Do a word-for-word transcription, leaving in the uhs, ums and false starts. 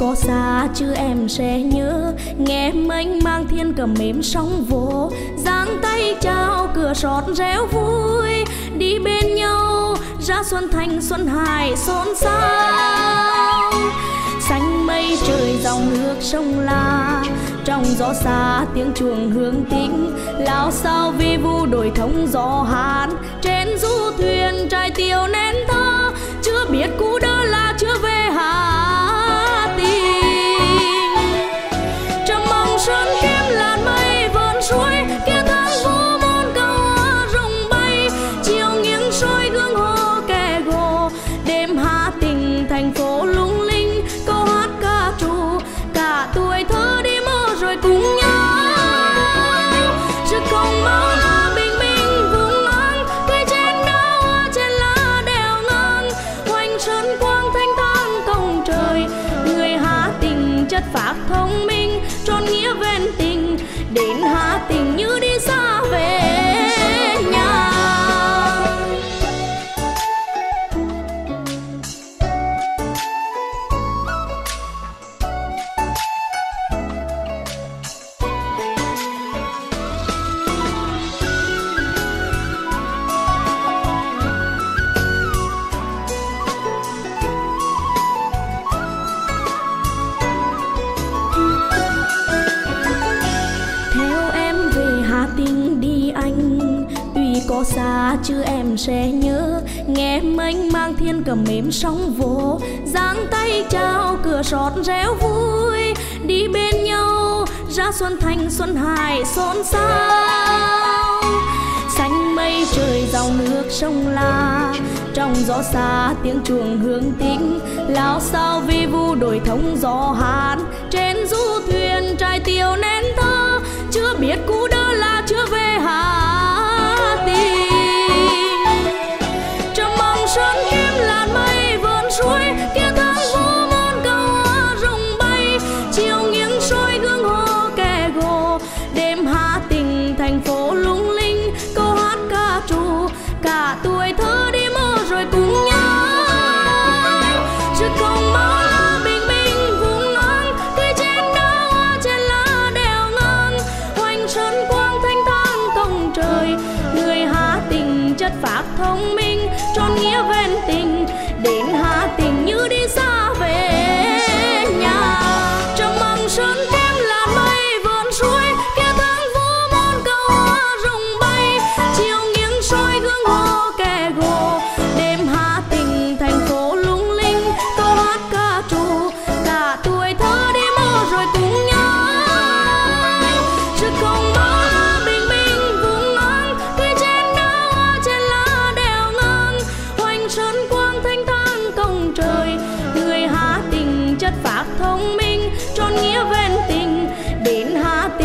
có xa chứ em sẽ nhớ, nghe mênh mang thiên cầm mềm sóng vỗ, giang tay chào cửa sọt réo vui, đi bên nhau ra xuân thành xuân hải xôn xao. Xanh mây trời dòng nước sông La, trong gió xa tiếng chuông hương tĩnh, lao sao vi vu đồi thông gió hát, trên du thuyền trai tiêu nén thơ, chưa biết cú đơ là chưa về Hà Tĩnh. Trầm mong sơn kiếm làn mây vờn suối, kia tháng vũ môn câu rồng bay, chiều nghiêng soi gương hồ kẻ gồ, đêm Hà Tĩnh thành phố lung linh, câu hát ca trù cả tuổi thơ đi mơ rồi cùng nhau. Rực không máu là bình minh vùng nắng, cây trên đá hoa trên lá đèo ngang, hoành sơn quang thanh thang công trời, người Hà Tĩnh chất phác thông minh, tròn nghĩa ven tình, đến Hà Tĩnh như đi xa về nhà. Có xa chứ em sẽ nhớ, nghe mênh mang thiên cầm mềm sóng vỗ, giang tay chào cửa sọt réo vui, đi bên nhau ra xuân thành xuân hải xôn xao. Xanh mây trời dòng nước sông La, trong gió xa tiếng chuông hương tĩnh, lao sao vi vu đồi thông gió hát, trên du thuyền trai tiêu nén thơ, chưa biết cú đơ là chưa về Hà Tĩnh. Trầm mong sơn kiếm làn mây vờn suối, kia tháng vũ môn câu rồng bay, chiều nghiêng soi gương hồ kẻ gồ, đêm Hà Tĩnh thành phố lung linh, câu hát ca trù cả tuổi thơ đi mơ rồi cùng nhau. Rực không máu là bình minh vùng nắng, cây trên đá hoa trên lá đèo ngang, hoành sơn quang thanh thang công trời, người Hà Tĩnh chất phác thông minh, tròn nghĩa ven tình, đến Hà Tĩnh như đi xa về nhà. Trầm mong sơn kiếm làn mây vờn suối, kia tháng vũ môn câu rồng bay, chiều nghiêng soi gương hồ kẻ gồ, đêm Hà Tĩnh thành phố lung linh, câu hát ca trù cả tuổi thơ đi mơ rồi cùng nhau. Rực không máu là bình minh vùng nắng, cây trên đá hoa trên lá đèo ngang, hoành sơn quang thanh thang công trời, người Hà Tĩnh chất phác thông minh, tròn nghĩa ven tình, đến Hà Tĩnh